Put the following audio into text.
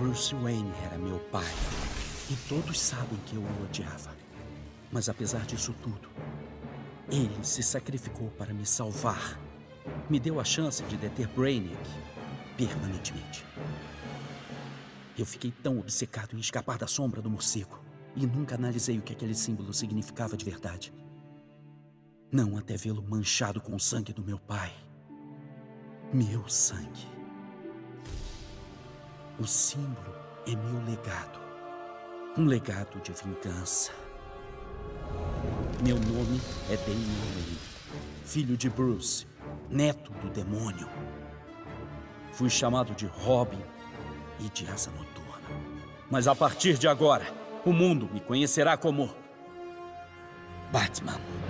Bruce Wayne era meu pai. E todos sabem que eu o odiava. Mas apesar disso tudo, ele se sacrificou para me salvar. Me deu a chance de deter Brainiac permanentemente. Eu fiquei tão obcecado em escapar da sombra do morcego e nunca analisei o que aquele símbolo significava de verdade. Não até vê-lo manchado com o sangue do meu pai. Meu sangue. O símbolo é meu legado. Um legado de vingança. Meu nome é Damian Wayne, filho de Bruce, neto do demônio. Fui chamado de Robin e de Asa Noturna. Mas a partir de agora, o mundo me conhecerá como Batman.